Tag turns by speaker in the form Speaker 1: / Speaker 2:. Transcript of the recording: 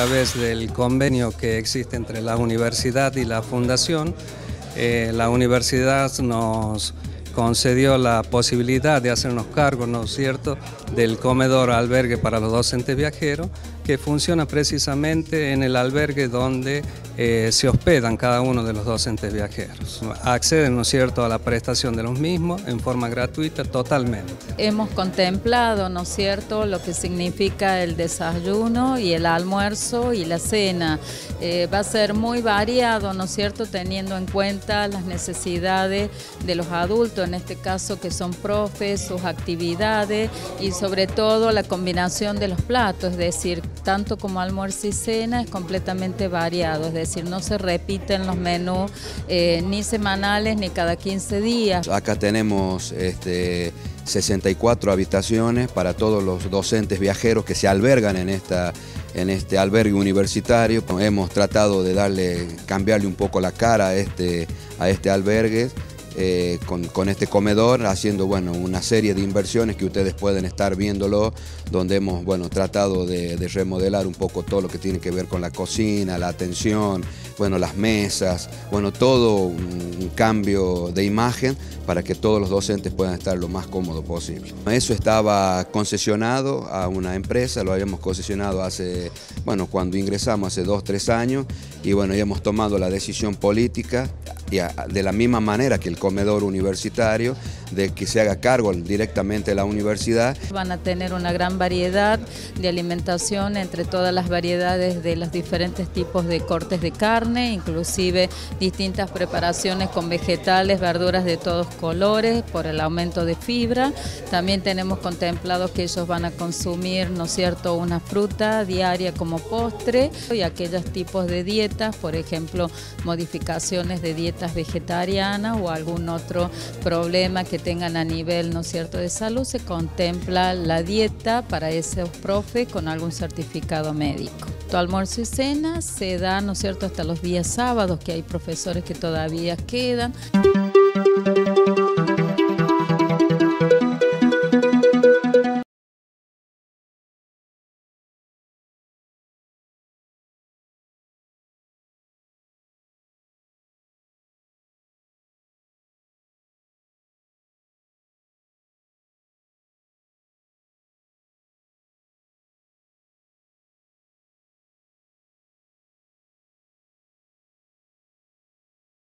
Speaker 1: través del convenio que existe entre la universidad y la fundación. La universidad nos concedió la posibilidad de hacernos cargo, ¿no es cierto?, del comedor albergue para los docentes viajeros, que funciona precisamente en el albergue donde se hospedan cada uno de los docentes viajeros. Acceden, ¿no es cierto?, a la prestación de los mismos en forma gratuita totalmente.
Speaker 2: Hemos contemplado, ¿no es cierto?, lo que significa el desayuno y el almuerzo y la cena. Va a ser muy variado, ¿no es cierto?, teniendo en cuenta las necesidades de los adultos, en este caso que son profes, sus actividades y sobre todo la combinación de los platos, es decir, tanto como almuerzo y cena es completamente variado, es decir, no se repiten los menús ni semanales ni cada 15 días.
Speaker 3: Acá tenemos 64 habitaciones para todos los docentes viajeros que se albergan en este albergue universitario. Hemos tratado de cambiarle un poco la cara a este albergue. Con este comedor, haciendo una serie de inversiones que ustedes pueden estar viéndolo, donde hemos tratado de remodelar un poco todo lo que tiene que ver con la cocina, la atención, las mesas, todo un cambio de imagen para que todos los docentes puedan estar lo más cómodo posible. Eso estaba concesionado a una empresa, lo habíamos concesionado cuando ingresamos hace 2 o 3 años y ya hemos tomado la decisión política de la misma manera que el comedor universitario, de que se haga cargo directamente de la universidad.
Speaker 2: Van a tener una gran variedad de alimentación entre todas las variedades de los diferentes tipos de cortes de carne, inclusive distintas preparaciones con vegetales, verduras de todos colores por el aumento de fibra. También tenemos contemplado que ellos van a consumir, ¿no es cierto?, una fruta diaria como postre y aquellos tipos de dietas, por ejemplo, modificaciones de dietas vegetarianas o algún otro problema que tengan a nivel, ¿no es cierto?, de salud, se contempla la dieta para esos profes con algún certificado médico. Tu almuerzo y cena se da, ¿no es cierto?, hasta los días sábados, que hay profesores que todavía quedan.